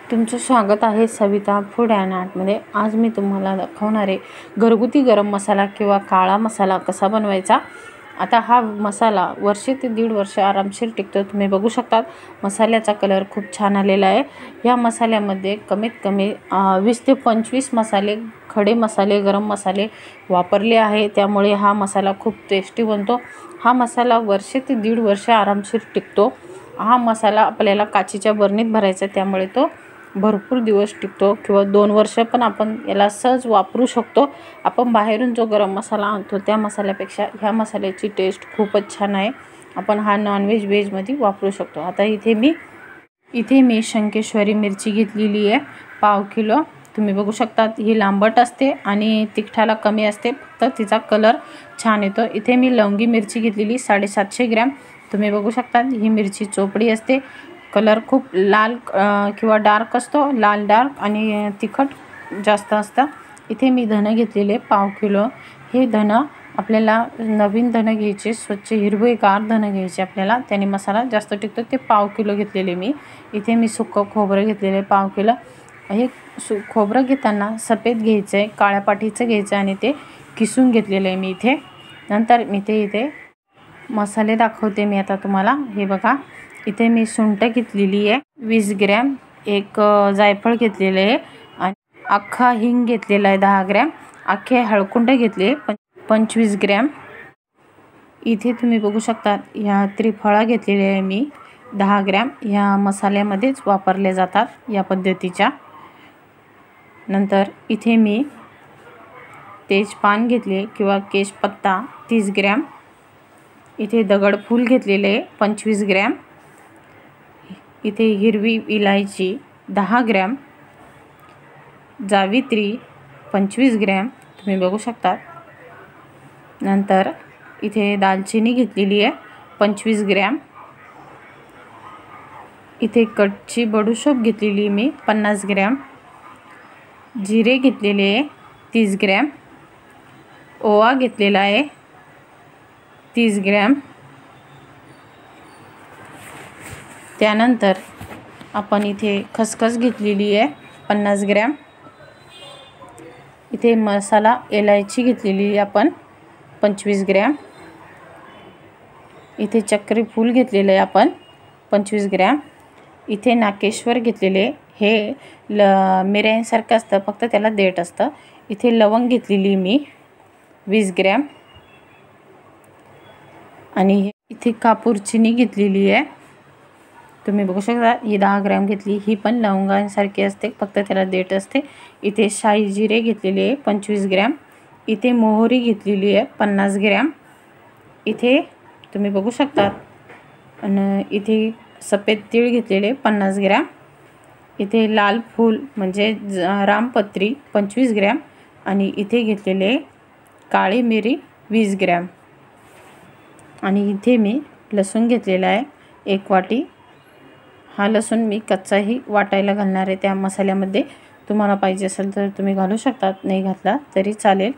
तुमचं स्वागत आहे सविता फूड अँड आर्टमध्ये। आज मी तुम्हाला दाखवणार आहे घरगुती गरम मसाला किंवा काळा मसाला कसा बनवायचा। आता हा मसाला वर्ष ते दीड वर्ष आरामशीर टिकतो। तुम्ही बघू शकता मसाल्याचा कलर खूप छान आलेला आहे। या मसाल्यामध्ये कमीत कमी 20 ते 25 मसाले, खडे मसाले, गरम मसाले वापरले आहे, त्यामुळे हा मसाला खूप टेस्टी बनतो। हा मसाला वर्ष ते दीड वर्ष आरामशीर टिकतो। हा मसाला आपल्याला काचेच्या बरणीत भरायचा, त्यामुळे तो भरपूर दिवस टिकतो किंवा 2 वर्ष पण आपण याला सहज वापरू शकतो। आपण बाहेरून जो गरम मसाला आणतो त्या मसाल्यापेक्षा ह्या मसाल्याची टेस्ट खूपच छान आहे। आपण हा नॉनव्हेज वेजमध्ये वापरू शकतो। आता इथे मी शंकेश्वरी मिरची घेतलेली आहे पाव किलो। तुम्ही बघू शकता ही लांबट असते आणि तिखटाला कमी असते, फक्त तिचा कलर छान येतो। इथे मी लवंगी मिरची घेतलेली 750 ग्रॅम। तुम्ही बघू शकता ही मिरची चोपडी असते, कलर खूप लाल किंवा डार्क असतो, लाल डार्क आणि तिखट जास्त असतं। इथे मी धने घेतलेले पाव किलो। हे धने आपल्याला नवीन धने घ्यायचे, स्वच्छ हिरवेगार धने घ्यायचे आपल्याला, त्याने मसाला जास्त टिकतो। ते पाव किलो घेतलेले मी। इथे मी सुकं खोबरं घेतलेले पाव किलो। हे खोबरं घेताना सफेद घ्यायचं आहे, काळ्या पाठीचं घ्यायचं आणि ते किसून घेतलेलं आहे मी इथे। नंतर मी इथे मसाले दाखवते मी आता तुम्हाला। हे बघा, इथे मी सुंठ घेतलेली आहे 20 ग्रॅम, एक जायफळ घेतलेले आहे आणि अख्खा हिंग घेतलेला आहे 10 ग्रॅम, अख्खे हळकुंड घेतले 25 ग्रॅम। इथे तुम्ही बघू शकता ह्या त्रिफळा घेतलेल्या आहे मी 10 ग्रॅम। ह्या मसाल्यामध्येच वापरले जातात या पद्धतीच्या। नंतर इथे मी तेजपान घेतले किंवा केशपत्ता 30 ग्रॅम। इथे दगडफूल घेतलेले 25 ग्रॅम। इथे हिरवी इलायची 10 ग्रॅम, जावित्री 25 ग्रॅम, तुम्ही बघू शकता। नंतर इथे दालचिनी घेतलेली आहे 25 ग्रॅम। इथे कच्ची बडीशेप घेतलेली मी 50 ग्रॅम, जिरे घेतलेले 30 ग्रॅम, ओवा घेतलेला आहे 30 ग्रॅम। त्यानंतर आपण इथे खसखस घेतलेली आहे 50 ग्रॅम। इथे मसाला इलायची घेतलेली आहे आपण 25 ग्रॅम। इथे चक्री फूल घेतलेले आहे आपण 25 ग्रॅम। इथे नाकेश्वर घेतलेले, हे मिऱ्यांसारखं असतं, फक्त त्याला देठ असतं। इथे लवंग घेतलेली मी 20 ग्रॅम आणि इथे कापूर चिनी घेतलेली आहे, तुम्ही बघू शकता ही 10 ग्रॅम घेतली। ही पण लवंगांसारखी असते, फक्त त्याला देठ असते। इथे शाही जिरे घेतलेले 25 ग्रॅम। इथे मोहरी घेतलेली आहे 50 ग्रॅम। इथे तुम्ही बघू शकता आणि इथे सफेद तीळ घेतलेले 50 ग्रॅम। इथे लाल फूल म्हणजे रामपत्री 25 ग्रॅम आणि इथे घेतलेले काळी मिरी 20 ग्रॅम। आणि इथे मी लसूण घेतलेला आहे 1 वाटी। हा लसूण मी कच्चाही वाटायला घालणार आहे त्या मसाल्यामध्ये। तुम्हाला पाहिजे असेल तर तुम्ही घालू शकता, नाही घातला तरी चालेल।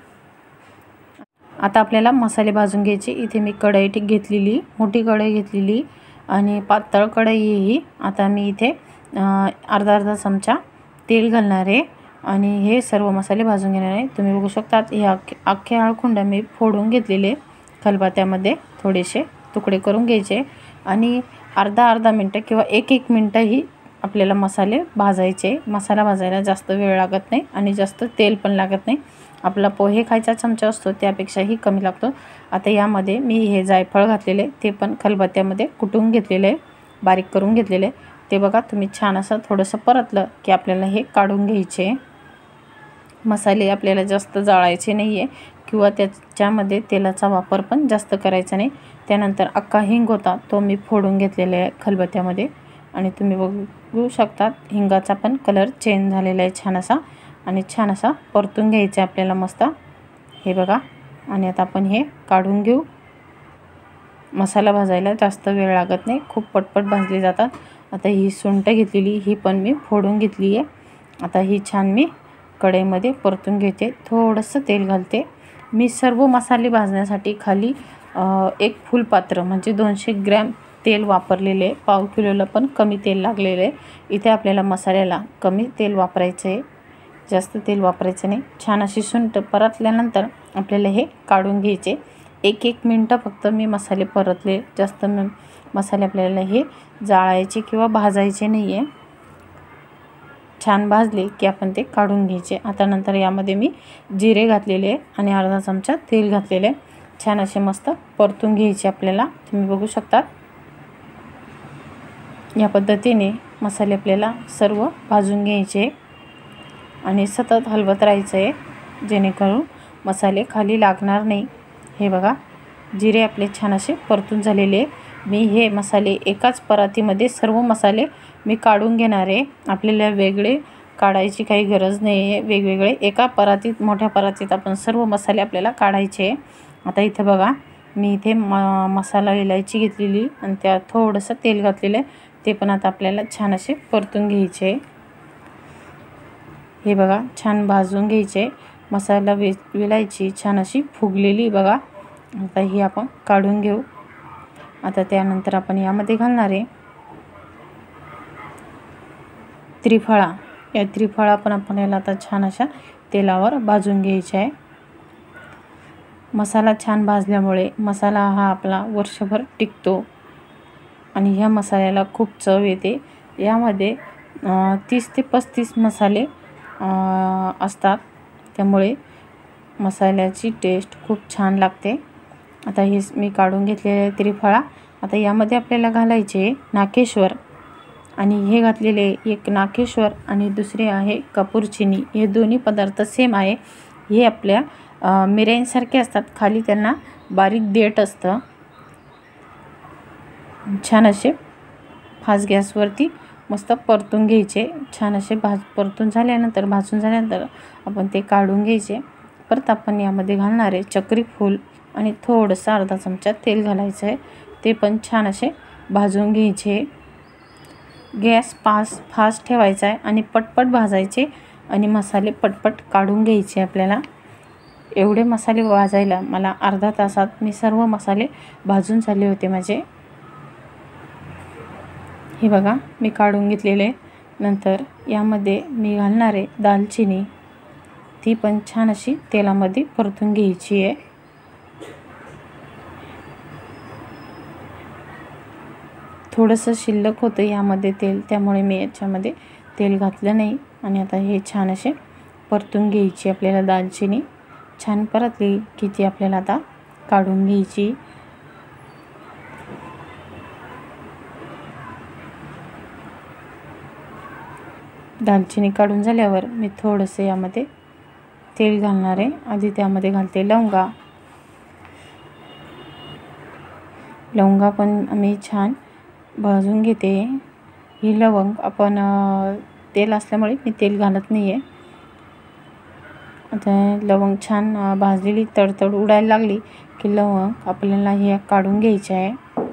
आता आपल्याला मसाले भाजून घ्यायचे। इथे मी कढई घेतलेली, मोठी कढई घेतलेली आणि पातळ कढई ही। आता मी इथे अर्धा चमचा तेल घालणार आहे आणि हे सर्व मसाले भाजून घेणार आहे। तुम्ही बघू शकता हे अख्खे हळकुंड मी फोडून घेतलेले खलबत्त्यामध्ये, थोडेसे तुकडे करून घ्यायचे आणि अर्धा मिनटं किंवा 1 मिनटंही आपल्याला मसाले भाजायचे। मसाला भाजायला जास्त वेळ लागत नाही आणि जास्त तेल पण लागत नाही। आपला पोहे खायचा चमचा असतो त्यापेक्षाही कमी लागतो। आता यामध्ये मी हे जायफळ घातलेले, ते पण खलबत्त्यामध्ये कुटून घेतलेले, बारीक करून घेतलेले। ते बघा, तुम्ही छान असं थोडंसं परतलं की आपल्याला हे काढून घ्यायचे। मसाले आपल्याला जास्त जाळायचे नाही आहे किंवा त्याच्यामध्ये तेलाचा वापर पण जास्त करायचा नाही। त्यानंतर अख्खा हिंग होता, तो मी फोडून घेतलेला आहे खलबत्त्यामध्ये आणि तुम्ही बघू शकता हिंगाचा पण कलर चेंज झालेला आहे छान असा, आणि छान असा परतून घ्यायचा आपल्याला मस्त। हे बघा, आणि आता आपण हे काढून घेऊ। मसाला भाजायला जास्त वेळ लागत नाही, खूप पटपट भाजले जातात। आता ही सुंठ घेतलेली, ही पण मी फोडून घेतली आहे। आता ही छान मी कढईमध्ये परतून घेते, थोडंसं तेल घालते। मी सर्व मसाले भाजण्यासाठी खाली 1 फुलपात्र म्हणजे 200 ग्रॅम तेल वापरलेले आहे, पाव किलोला पण कमी तेल लागलेलं आहे. इथे आपल्याला मसाल्याला कमी तेल वापरायचं आहे, जास्त तेल वापरायचं नाही. छान अशी सुंठ परतल्यानंतर आपल्याला हे काढून घ्यायचे. 1-1 मिनटं फक्त मी मसाले परतले, जास्त मसाले आपल्याला हे जाळायचे किंवा भाजायचे नाही आहे. छान भाजले की आपण ते काढून घ्यायचे. आता नंतर यामध्ये मी जिरे घातलेले आणि अर्धा चमचा तेल घातलेले. छान असे मस्त परतून घ्यायचे आपल्याला. तुम्ही बघू शकता या पद्धतीने मसाले आपल्याला सर्व भाजून घ्यायचे आणि सतत हलवत राहायचं आहे, जेणेकरून मसाले खाली लागणार नाही. हे बघा, जिरे आपले छान असे परतून झालेले. मी हे मसाले एकाच परातीमध्ये सर्व मसाले मी काढून घेणार आहे. आपल्याला वेगळे काढायची काही गरज नाही आहे, वेगवेगळे एका परातीत, मोठ्या परातीत आपण सर्व मसाले आपल्याला काढायचे. आता इथे बघा, मी इथे मसाला इलायची घेतलेली आणि त्यात थोडंसं तेल घातलेलं आहे. ते पण आता आपल्याला छान असे परतून घ्यायचे. हे बघा, छान भाजून घ्यायचे. मसाला विलायची छान अशी फुगलेली बघा. आता ही आपण काढून घेऊ. आता त्यानंतर आपण यामध्ये घालणार आहे त्रिफळा. या त्रिफळा पण आपल्याला आता छान अशा तेलावर भाजून घ्यायचा आहे. मसाला छान भाजल्यामुळे मसाला हा आपला वर्षभर टिकतो आणि ह्या मसाल्याला खूप चव येते. यामध्ये 30 ते 35 मसाले असतात, त्यामुळे मसाल्याची टेस्ट खूप छान लागते. आता हे मी काढून घेतलेले त्रिफळा. आता यामध्ये आपल्याला घालायचे नाकेश्वर, आणि हे घातलेले एक नाकेश्वर आणि दुसरे आहे कपूरचिनी. हे दोन्ही पदार्थ सेम आहे. हे आपल्या मिऱ्यांसारखे असतात, खाली त्यांना बारीक देठ असतं. छान असे फास्ट गॅसवरती मस्त परतून घ्यायचे. छान असे परतून झाल्यानंतर, भाजून झाल्यानंतर आपण ते काढून घ्यायचे. परत आपण यामध्ये घालणार आहे चक्री फूल आणि थोडंसं अर्धा चमचा तेल घालायचं आहे. ते पण छान असे भाजून घ्यायचे. गॅस फास्ट ठेवायचा आहे आणि पटपट भाजायचे आणि मसाले पटपट काढून घ्यायचे. आपल्याला एवढे मसाले भाजायला मला अर्धा तासात मी सर्व मसाले भाजून झाले होते माझे. हे बघा, मी काढून घेतलेले. नंतर यामध्ये मी घालणार आहे दालचिनी. ती पण छान अशी तेलामध्ये परतून घ्यायची आहे. थोडंसं शिल्लक होतं यामध्ये तेल, त्यामुळे मी याच्यामध्ये तेल घातलं नाही. आणि आता हे छान असे परतून घ्यायची आपल्याला दालचिनी. छान परतली की ती आपल्याला आता काढून घ्यायची. दालचिनी काढून झाल्यावर मी थोडंसं यामध्ये तेल घालणार आहे. आधी त्यामध्ये घालते लवंगा. लवंगा पण मी छान भाजून घेते. ही लवंग आपण तेल असल्यामुळे मी तेल घालत नाही आहे. आता लवंग छान भाजलेली तडतड उडायला लागली की लवंग आपल्याला हे काढून घ्यायचे आहे.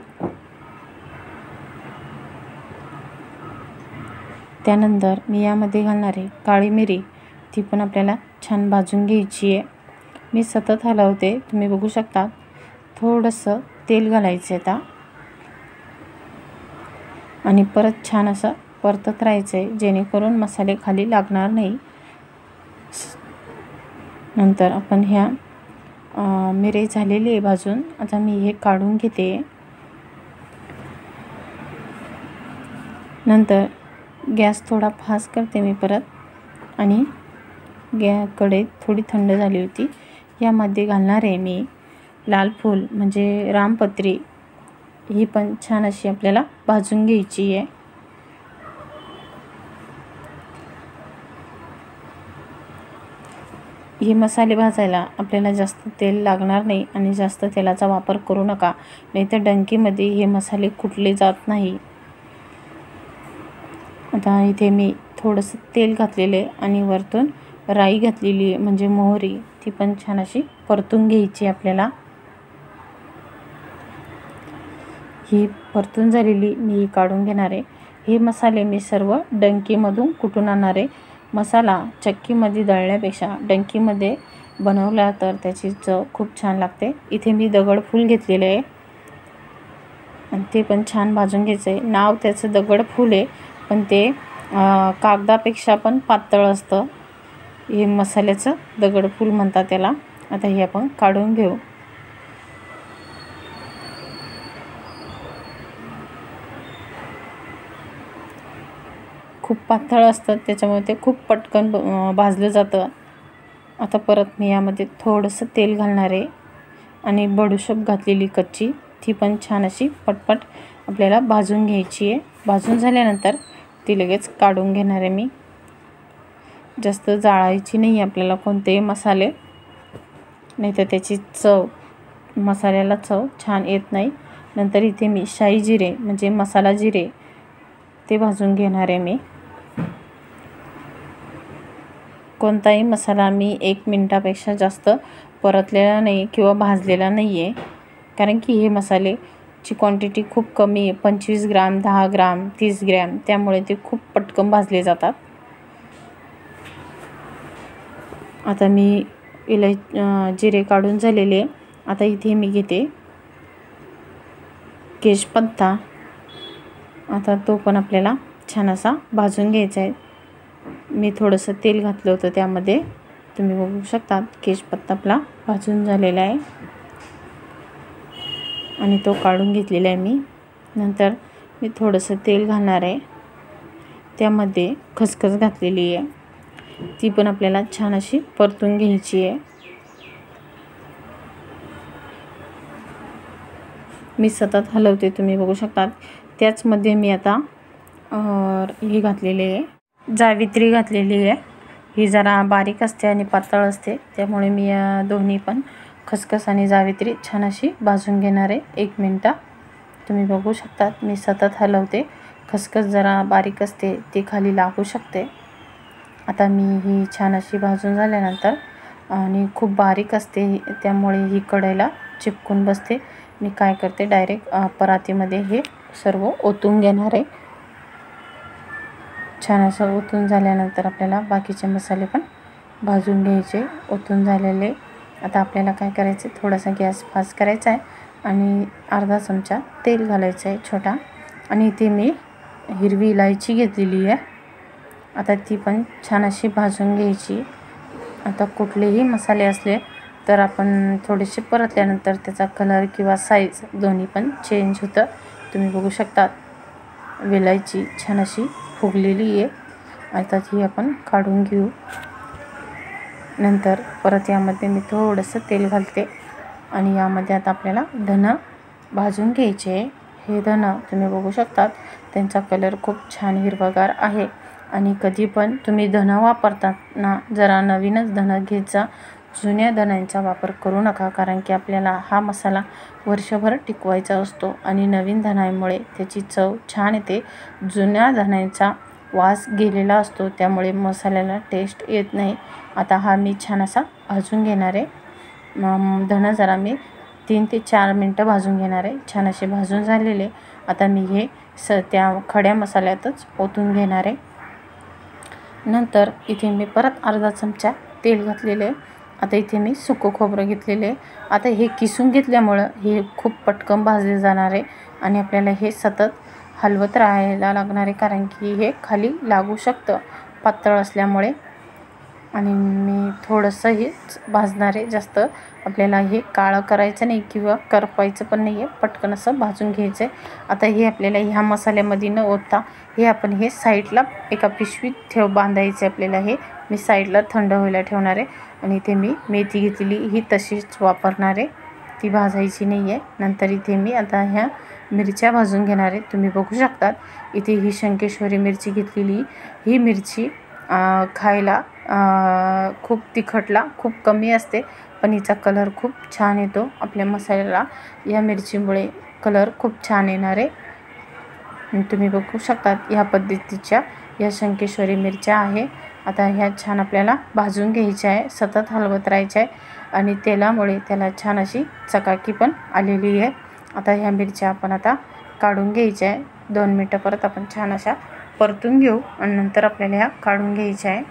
त्यानंतर मी यामध्ये घालणार आहे काळी मिरी. ती पण आपल्याला छान भाजून घ्यायची आहे. मी सतत हलवते, तुम्ही बघू शकता. थोडंसं तेल घालायचं आहे आता आणि परत छान असं परतत राहायचं आहे, जेणेकरून मसाले खाली लागणार नाही. नंतर आपण ह्या मिरी झालेली आहे भाजून. आता मी हे काढून घेते. नंतर गॅस थोडा फास्ट करते मी परत आणि कढई थोडी थंड झाली होती. यामध्ये घालणार आहे मी लाल फूल म्हणजे रामपत्री. ही पण छान अशी आपल्याला भाजून घ्यायची आहे. हे मसाले भाजायला आपल्याला जास्त तेल लागणार नाही आणि जास्त तेलाचा वापर करू नका, नाहीतर डंकीमध्ये हे मसाले कुटले जात नाही. आता इथे मी थोडंसं तेल घातलेले आणि वरतून राई घातलेली आहे म्हणजे मोहरी. ती पण छान अशी परतून घ्यायची आपल्याला. ही परतून झालेली मी काढून घेणार आहे. हे मसाले मी सर्व डंकीमधून कुटून आणणार आहे. मसाला चक्कीमध्ये दळण्यापेक्षा डंकीमध्ये बनवला तर त्याची चव खूप छान लागते. इथे मी दगडफूल घेतलेले आहे. आणि ते पण छान भाजून घ्यायचं आहे. नाव त्याचं दगडफूल आहे, पण ते कागदापेक्षा पण पातळ असतं. हे मसाल्याचं दगडफूल म्हणतात त्याला. आता हे आपण काढून घेऊ. खूप पातळ असतं, त्याच्यामुळे ते खूप पटकन भाजलं जातं. आता परत मी यामध्ये थोडंसं तेल घालणार आहे आणि बडीशेप घातलेली कच्ची, ती पण छान अशी पटपट आपल्याला भाजून घ्यायची आहे. भाजून झाल्यानंतर ती लगेच काढून घेणार आहे मी. जास्त जाळायची नाही आपल्याला कोणतेही मसाले, नाही तर त्याची मसाल्याला चव छान येत नाही. नंतर इथे मी शाई जिरे म्हणजे मसाला जिरे ते भाजून घेणार आहे मी. कोणताही मसाला मी 1 मिनिटापेक्षा जास्त परतलेला नाही किंवा भाजलेला नाही आहे, कारण की हे मसालेची क्वांटिटी खूप कमी आहे. 25 ग्राम, 10 ग्राम, 30 ग्रॅम, त्यामुळे ते खूप पटकन भाजले जातात. आता मी जिरे काढून झालेले. आता इथे मी घेते केशपत्ता. आता तो पण आपल्याला छान असा भाजून घ्यायचा आहे. मी थोडंसं तेल घातलं होतं त्यामध्ये, तुम्ही बघू शकता केशपत्ता आपला भाजून झालेला आहे आणि तो काढून घेतलेला आहे मी. नंतर मी थोडंसं तेल घालणार आहे, त्यामध्ये खसखस घातलेली आहे, ती पण आपल्याला छान अशी परतून घ्यायची आहे. मी सतत हलवते, तुम्ही बघू शकता. त्याचमध्ये मी आता ही घातलेली आहे, जावित्री घातलेली आहे. ही जरा बारीक असते आणि पातळ असते, त्यामुळे मी या दोन्ही पण खसखस आणि जावित्री छान अशी भाजून घेणार आहे 1 मिनिट. तुम्ही बघू शकता मी सतत हलवते. खसखस जरा बारीक असते, ती खाली लागू शकते. आता मी ही छान अशी भाजून झाल्यानंतर, आणि खूप बारीक असते त्यामुळे ही कढईला चिपकून बसते, मी काय करते डायरेक्ट परातीमध्ये हे सर्व ओतून घेणार आहे. छान असं ओतून झाल्यानंतर आपल्याला बाकीचे मसाले पण भाजून घ्यायचे. ओतून झालेले. आता आपल्याला काय करायचं, थोडासा गॅस फास्ट करायचा आहे आणि अर्धा चमचा तेल घालायचं आहे छोटा. आणि इथे मी हिरवी इलायची घेतलेली आहे, आता ती पण छान अशी भाजून घ्यायची. आता कुठलेही मसाले असले तर आपण थोडेसे परतल्यानंतर त्याचा कलर किंवा साईज दोन्ही पण चेंज होतं. तुम्ही बघू शकता वेलायची छान अशी फुगलेली आहे. आता ती आपण काढून घेऊ. नंतर परत यामध्ये मी थोडंसं तेल घालते आणि यामध्ये आता आपल्याला धनं भाजून घ्यायचे. हे धनं तुम्ही बघू शकता, त्यांचा कलर खूप छान हिरवागार आहे. आणि कधी पण तुम्ही धनं वापरताना जरा नवीनच धनं घेत जा, जुन्या धण्यांचा वापर करू नका, कारण की आपल्याला हा मसाला वर्षभर टिकवायचा असतो आणि नवीन धण्यामुळे त्याची चव छान येते. जुन्या धण्यांचा वास गेलेला असतो, त्यामुळे मसाल्याला टेस्ट येत नाही. आता हा मी छान असा भाजून घेणार आहे. धनं जरा मी 3 ते 4 मिनटं भाजून घेणार आहे. छान असे भाजून झालेले. आता मी हे त्या खड्या मसाल्यातच ओतून घेणार आहे. नंतर इथे मी परत अर्धा चमचा तेल घातलेलं आहे. आता इथे मी सुकं खोबरं घेतलेलं आहे. आता हे किसून घेतल्यामुळं हे खूप पटकन भाजले जाणार आहे आणि आपल्याला हे सतत हलवत राहायला लागणार आहे, कारण की हे खाली लागू शकतं पातळ असल्यामुळे. आणि मी थोडंसं हेच भाजणार आहे, जास्त आपल्याला हे काळं करायचं नाही किंवा करपायचं पण नाही आहे, पटकन असं भाजून घ्यायचं आहे. आता हे आपल्याला ह्या मसाल्यामध्ये न ओतता हे आपण हे साईडला एका पिशवीत बांधायचं. आपल्याला हे मी साईडला थंड व्हायला ठेवणार आहे. आणि इथे मी मेथी घेतलेली, ही तशीच वापरणार आहे, ती भाजायची नाही आहे. नंतर इथे मी आता ह्या मिरच्या भाजून घेणार आहे. तुम्ही बघू शकता इथे ही शंकेश्वरी मिरची घेतलेली. ही मिरची खायला खूप तिखटला खूप कमी असते, पण हिचा कलर खूप छान येतो आपल्या मसाल्याला. या मिरचीमुळे कलर खूप छान येणार आहे. तुम्ही बघू शकता ह्या पद्धतीच्या या शंकेश्वरी मिरच्या आहे. आता ह्या छान आपल्याला भाजून घ्यायच्या आहे, सतत हलवत राहायच्या आहे आणि तेलामुळे त्याला छान अशी चकाकी पण आलेली आहे. आता ह्या मिरच्या आपण आता काढून घ्यायच्या आहे. 2 मिनटं परत आपण छान अशा परतून घेऊ आणि नंतर आपल्याला ह्या काढून घ्यायच्या आहे.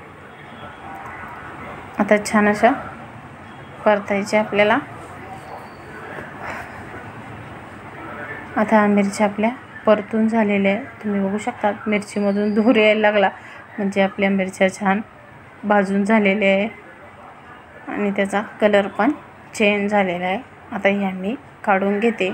आता छान अशा परतायच्या आपल्याला. आता मिरच्या आपल्या परतून झालेल्या आहे. तुम्ही बघू शकता मिरचीमधून धूर यायला लागला म्हणजे आपल्या मिरच्या छान भाजून झालेल्या आहे आणि त्याचा कलर पण चेंज झालेला आहे. आता ह्या मी काढून घेते.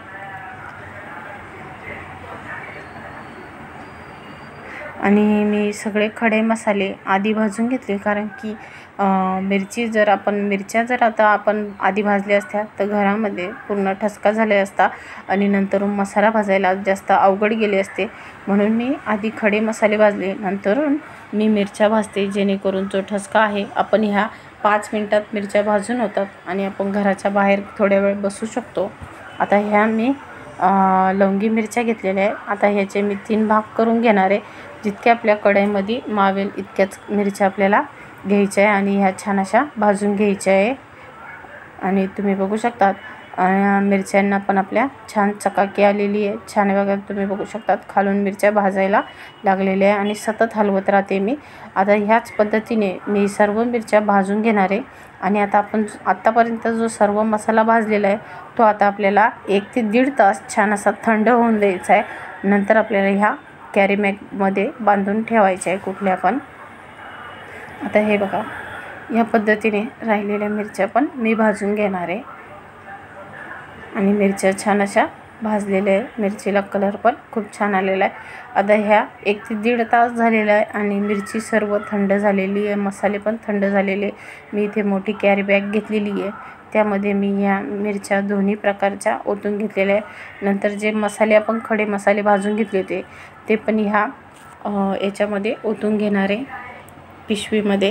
आणि मी सगळे खडे मसाले आधी भाजून घेतले, कारण की मिरच्या जर आता आपण आधी भाजल्या असत्या तर घरामध्ये पूर्ण ठसका झाले असता आणि नंतर मसाला भाजायला जास्त अवघड गेले असते. म्हणून मी आधी खडे मसाले भाजले, नंतरून मी मिरच्या भाजते, जेणेकरून जो ठसका आहे आपण ह्या 5 मिनिटात मिरच्या भाजून होतात आणि आपण घराच्या बाहेर थोड्या वेळ बसू शकतो. आता ह्या मी लवंगी मिरच्या घेतलेल्या आहे. आता ह्याचे मी 3 भाग करून घेणार आहे. जितक्या आपल्या कढईमध्ये मावेल इतक्याच मिरच्या आपल्याला घ्यायच्या आहे आणि ह्या छान अशा भाजून घ्यायच्या आहे. आणि तुम्ही बघू शकतात मिरच्यांना पण आपल्या छान चकाकी आलेली आहे. छान बघा, तुम्ही बघू शकतात खालून मिरच्या भाजायला लागलेल्या आहे आणि सतत हलवत राहते मी. आता ह्याच पद्धतीने मी सर्व मिरच्या भाजून घेणार आहे. आणि आता आपण आत्तापर्यंत जो सर्व मसाला भाजलेला आहे तो आता आपल्याला 1 ते 1.5 तास छान असा थंड होऊन द्यायचा आहे. नंतर आपल्याला ह्या कॅरी बॅगमध्ये बांधून ठेवायचे आहे कुठल्या पण. आता हे बघा, या पद्धतीने राहिलेल्या मिरच्या पण मी भाजून घेणार आहे आणि मिरच्या छान अशा भाजलेल्या आहे. मिरचीला कलर पण खूप छान आलेला आहे. आता ह्या 1 ते 1.5 तास झालेला आहे आणि मिरची सर्व थंड झालेली आहे, मसाले पण थंड झालेले. मी इथे मोठी कॅरी बॅग घेतलेली आहे, त्यामध्ये मी ह्या मिरच्या दोन्ही प्रकारच्या ओतून घेतलेल्या आहे. नंतर जे मसाले आपण खडे मसाले भाजून घेतले होते ते पण ह्या याच्यामध्ये ओतून घेणार आहे पिशवीमध्ये.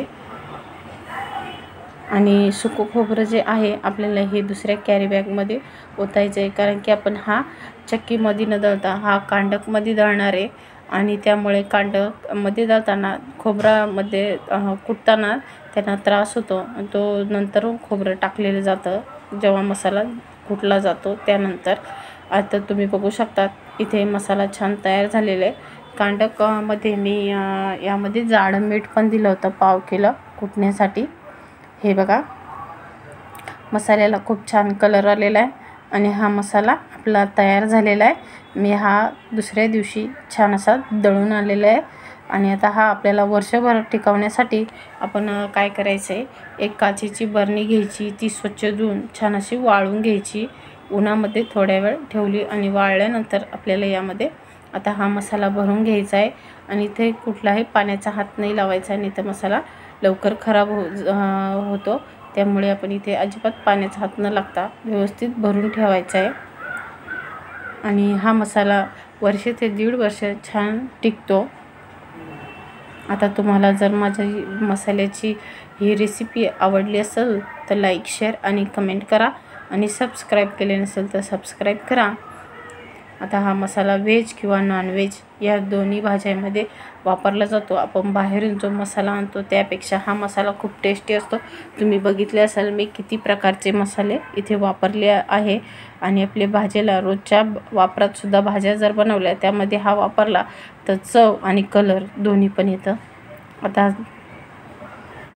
आणि सुकं खोबरं जे आहे आपल्याला हे दुसऱ्या कॅरी बॅगमध्ये ओतायचं आहे, कारण की आपण हा चक्कीमध्ये न दळता हा कांडकमध्ये दळणार आहे आणि त्यामुळे कांडकमध्ये दळताना खोबरामध्ये कुटताना त्यांना त्रास होतो. तो नंतर खोबरं टाकलेलं जातं जेव्हा मसाला कुटला जातो त्यानंतर. आता तुम्ही बघू शकतात इथे मसाला छान तयार झालेला आहे. कांडकमध्ये मी यामध्ये जाडं मीठ पण दिलं होतं 1/2 किलो कुटण्यासाठी. हे बघा, मसाल्याला खूप छान कलर आलेला आहे आणि हा मसाला आपला तयार झालेला आहे. मी हा दुसऱ्या दिवशी छान असा दळून आलेला आहे. आणि आता हा आपल्याला वर्षभर टिकवण्यासाठी आपण काय करायचं आहे, एक काचेची बरणी घ्यायची, ती स्वच्छ धुवून छान अशी वाळून घ्यायची. उन्हामध्ये थोड्या वेळ ठेवली आणि वाळल्यानंतर आपल्याला यामध्ये आता हा मसाला भरून घ्यायचा आहे. आणि इथे कुठलाही पाण्याचा हात नाही लावायचा, आणि इथं मसाला लवकर खराब होतो. त्यामुळे आपण इथे अजिबात पाण्याचा हात न लागता व्यवस्थित भरून ठेवायचा आहे. आणि हा मसाला वर्ष ते 1.5 वर्ष छान टिकतो. आता तुम्हाला जर माझ्या मसाल्याची ही रेसिपी आवडली असेल तर लाईक, शेअर आणि कमेंट करा. आणि सबस्क्राईब केले नसेल तर सबस्क्राईब करा. आता हा मसाला व्हेज किंवा नॉनव्हेज या दोन्ही भाज्यांमध्ये वापरला जातो. आपण बाहेरून जो मसाला आणतो त्यापेक्षा हा मसाला खूप टेस्टी असतो. तुम्ही बघितले असाल मी किती प्रकारचे मसाले इथे वापरले आहे. आणि आपल्या भाजीला रोजच्या वापरात सुद्धा भाज्या जर बनवल्या त्यामध्ये हा वापरला तर चव आणि कलर दोन्ही पण येतं. आता